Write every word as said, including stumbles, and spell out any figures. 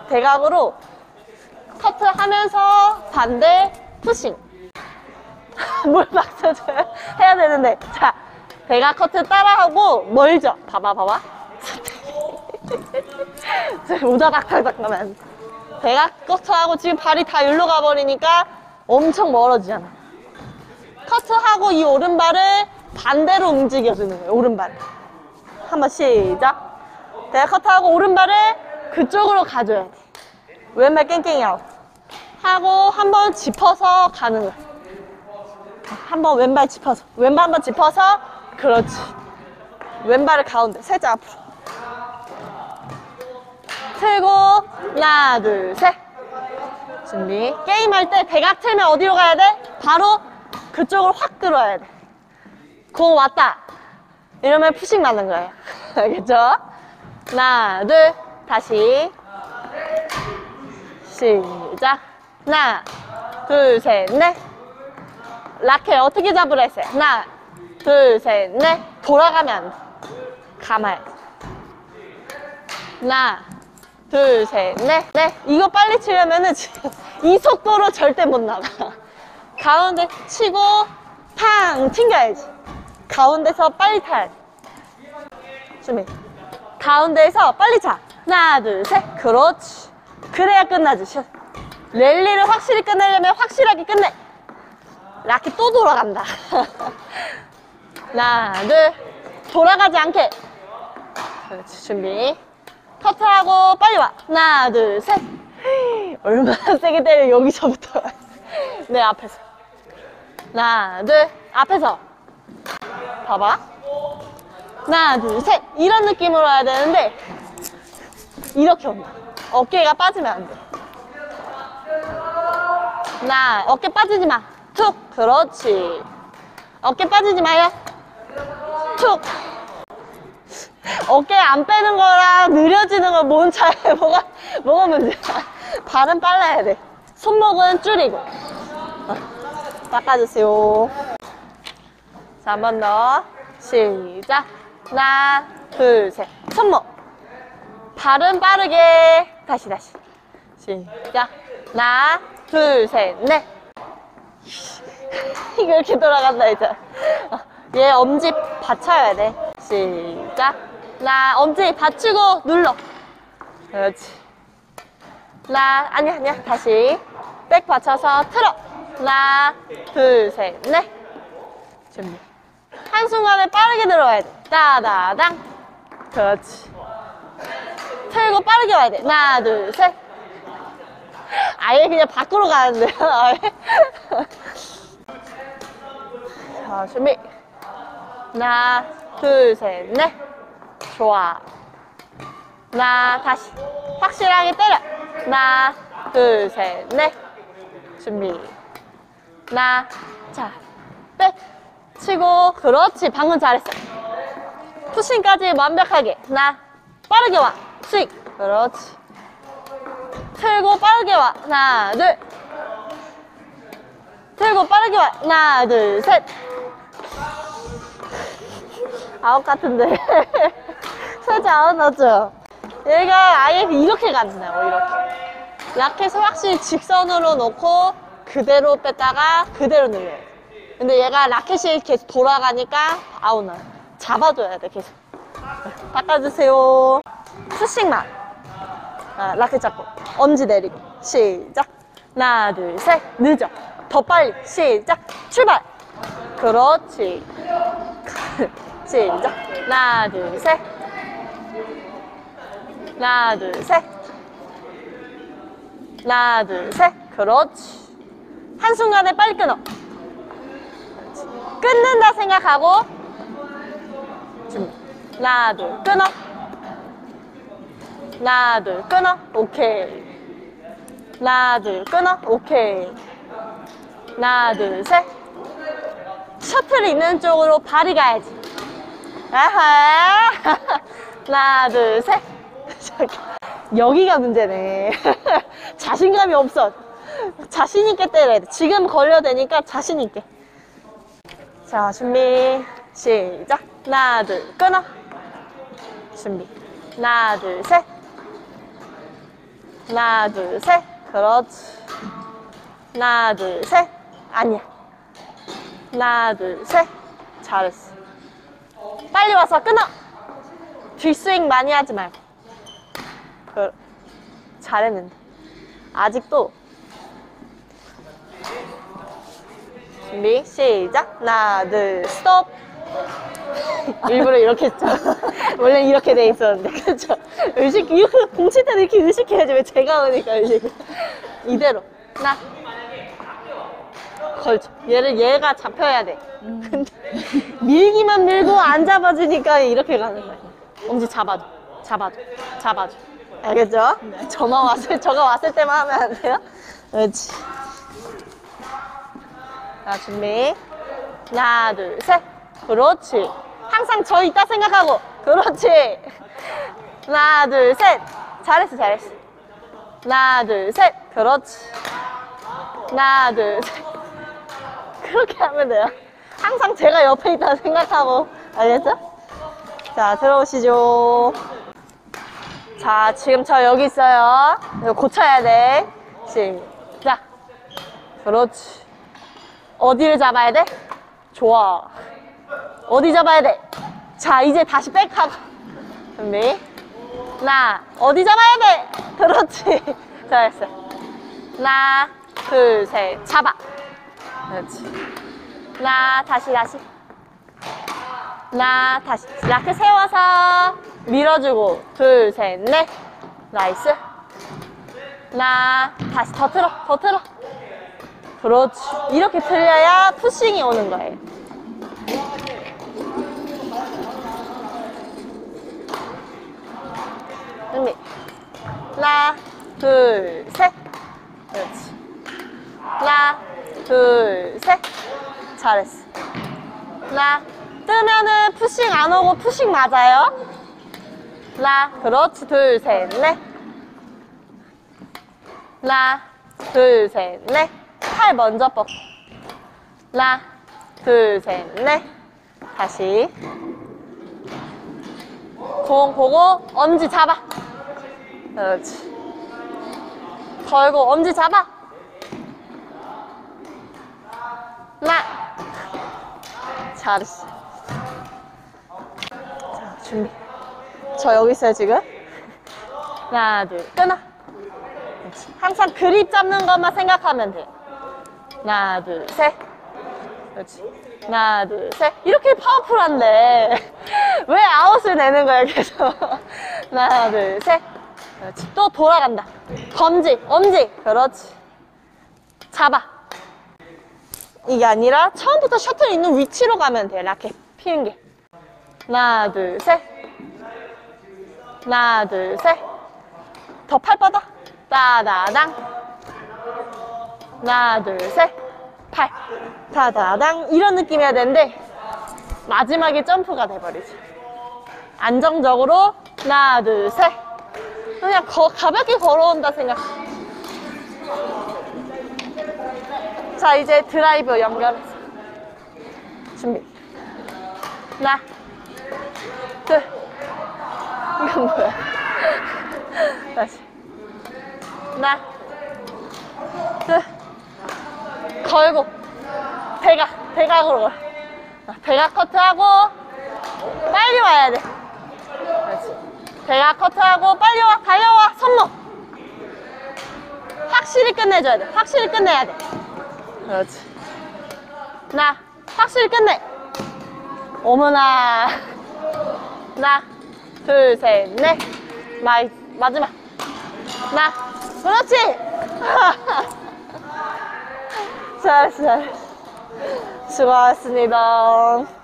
대각으로 커트 하면서 반대 푸싱. 물 박수 줘요. 해야 되는데. 자, 대각 커트 따라하고 멀죠? 봐봐, 봐봐. 우다닥닥닥 가면 대각 커트하고 지금 발이 다 일로 가버리니까 엄청 멀어지잖아. 커트하고 이 오른발을 반대로 움직여주는 거예요. 오른발. 한번 시작. 대각 커트하고 오른발을 그쪽으로 가줘야 돼. 왼발 깽깽이 아웃. 하고 한번 짚어서 가는 거야. 한번 왼발 짚어서. 왼발 한번 짚어서. 그렇지. 왼발을 가운데. 살짝 앞으로. 틀고 하나 둘 셋. 준비. 게임할 때 대각 틀면 어디로 가야 돼? 바로 그쪽으로 확 들어야 돼. 공 왔다 이러면 푸싱 맞는 거예요. 알겠죠? 하나 둘 다시 시작. 하나 둘 셋 넷. 라켓 어떻게 잡으라 했어요? 하나 둘 셋 넷. 돌아가면 안 돼. 감아야 돼. 하나 둘 셋 넷. 네. 이거 빨리 치려면은 지금 이 속도로 절대 못 나가. 가운데 치고 팡 튕겨야지. 가운데서 빨리 타야 돼. 준비. 가운데에서 빨리 차. 하나 둘 셋. 그렇지. 그래야 끝나지. 슛. 랠리를 확실히 끝내려면 확실하게 끝내. 라켓 또 돌아간다. 하나 둘. 돌아가지 않게. 그렇지. 준비. 커트하고 빨리 와. 하나 둘 셋. 얼마나 세게 때려. 여기서부터. 내 앞에서. 하나 둘. 앞에서. 봐봐. 하나 둘 셋. 이런 느낌으로 해야 되는데 이렇게 온다. 어깨가 빠지면 안 돼. 하나. 어깨 빠지지 마. 툭. 그렇지. 어깨 빠지지 마요. 툭. 어깨 안 빼는 거랑 느려지는 건 뭔 차이? 뭐가 뭐가 문제야? 발은 빨라야 돼. 손목은 줄이고. 어, 닦아주세요. 자, 한 번 더. 시작. 하나, 둘, 셋. 손목. 발은 빠르게. 다시, 다시. 시작. 하나, 둘, 셋, 넷. 이거 이렇게 돌아간다, 이제. 어, 얘 엄지 받쳐야 돼. 시작. 하나, 엄지 받치고 눌러. 그렇지. 하나, 아니야, 아니야. 다시. 백 받쳐서 틀어. 하나, 둘, 셋, 넷. 준비. 한순간에 빠르게 들어와야 돼. 따다당. 그렇지. 틀고 빠르게 와야 돼. 하나, 둘, 셋. 아예 그냥 밖으로 가는데요. 아예. 자, 준비. 하나, 둘, 셋, 넷. 좋아. 하나, 다시. 확실하게 때려. 하나, 둘, 셋, 넷. 준비. 하나, 자, 백. 치고, 그렇지. 방금 잘했어. 푸싱까지 완벽하게. 하나, 빠르게 와. 스윙. 그렇지. 틀고 빠르게 와. 하나, 둘. 틀고 빠르게 와. 하나, 둘, 셋. 아웃 같은데. 살짝 아웃 났죠? 얘가 아예 이렇게 간다고, 이렇게. 라켓을 확실히 직선으로 놓고 그대로 뺐다가 그대로 늘려야 돼. 근데 얘가 라켓이 계속 돌아가니까 아웃 나요. 잡아줘야 돼, 계속. 닦아주세요. 푸싱만. 아, 라켓 잡고. 엄지 내리고. 시작. 하나, 둘, 셋. 늦어. 더 빨리. 시작. 출발. 그렇지. 시작. 하나, 둘, 셋. 하나, 둘, 셋. 하나, 둘, 셋. 그렇지. 한순간에 빨리 끊어. 그렇지. 끊는다 생각하고 준비. 하나, 둘, 끊어. 하나, 둘, 끊어. 오케이. 하나, 둘, 끊어. 오케이. 하나, 둘, 셋. 셔틀 있는 쪽으로 발이 가야지. 아하. 하나, 둘, 셋. 여기가 문제네. 자신감이 없어. 자신있게 때려야 돼. 지금 걸려야 되니까 자신있게. 자, 준비. 시작. 하나, 둘, 끊어. 준비. 하나, 둘, 셋. 하나, 둘, 셋. 그렇지. 하나, 둘, 셋. 아니야. 하나, 둘, 셋. 잘했어. 빨리 와서 끊어. 뒷스윙 많이 하지 말고. 그, 잘했는데. 아직도. 준비, 시작. 하나, 둘, 스톱. 일부러 이렇게 했죠. 원래 이렇게 돼 있었는데, 그쵸? 의식, 이렇게 공칠 때는 이렇게 의식해야지. 왜 제가 오니까 의식을. 이대로. 하나. 걸쳐. 얘를, 얘가 잡혀야 돼. 근데 밀기만 밀고 안 잡아주니까 이렇게 가는 거야. 엄지 잡아줘. 잡아줘. 잡아줘. 알겠죠? 네. 저만 왔을, 저가 왔을 때만 하면 안 돼요? 그렇지. 자, 준비. 하나, 둘, 셋. 그렇지. 항상 저 있다 생각하고. 그렇지. 하나, 둘, 셋. 잘했어, 잘했어. 하나, 둘, 셋. 그렇지. 하나, 둘, 셋. 그렇게 하면 돼요. 항상 제가 옆에 있다 생각하고. 알겠죠? 자, 들어오시죠. 자, 지금 저 여기 있어요. 이거 고쳐야 돼. 시작. 그렇지. 어디를 잡아야 돼? 좋아. 어디 잡아야 돼? 자, 이제 다시 백하고. 준비. 하나, 어디 잡아야 돼? 그렇지. 잘했어. 하나, 둘, 셋. 잡아. 그렇지. 하나, 다시, 다시. 하나, 다시. 라켓 세워서 밀어주고. 둘, 셋, 넷. 나이스. 하나, 다시 더 틀어, 더 틀어. 그렇지. 이렇게 틀려야 푸싱이 오는 거예요. 준비. 하나, 둘, 셋. 그렇지. 하나, 둘, 셋. 잘했어. 하나, 뜨면은 푸싱 안 오고 푸싱 맞아요. 하나, 그렇지. 둘, 셋, 넷. 하나, 둘, 셋, 넷. 팔 먼저 뻗고. 하나, 둘, 셋, 넷. 다시. 공 보고 엄지 잡아. 그렇지. 걸고 엄지 잡아. 하나. 잘했어. 자, 준비. 저 여기 있어요, 지금. 하나, 둘, 끊어. 그렇지. 항상 그립 잡는 것만 생각하면 돼요. 하나, 둘, 셋. 그렇지. 하나, 둘, 셋. 이렇게 파워풀한데 왜 아웃을 내는 거야, 계속. 하나, 둘, 셋. 그렇지. 또 돌아간다. 검지, 엄지. 그렇지. 잡아. 이게 아니라 처음부터 셔틀 있는 위치로 가면 돼요. 라켓 피는 게. 하나, 둘, 셋. 하나, 둘, 셋. 더 팔 뻗어. 따다당. 하나, 둘, 셋. 팔. 따다당. 이런 느낌이어야 되는데 마지막에 점프가 돼버리죠. 안정적으로 하나, 둘, 셋. 그냥 거, 가볍게 걸어온다 생각. 자, 이제 드라이브 연결해서 준비. 하나, 둘. 이건 뭐야? 다시. 하나, 둘. 걸고 대각, 대각으로 걸. 대각 커트하고 빨리 와야 돼. 그렇지. 대각 커트하고 빨리 와, 달려와, 손목. 확실히 끝내줘야 돼. 확실히 끝내야 돼. 그렇지. 하나, 확실히 끝내. 어머나. 하나, 둘, 셋, 넷. 마이, 마지막. 하나, 그렇지. 잘했어, 잘했어. 수고하셨습니다.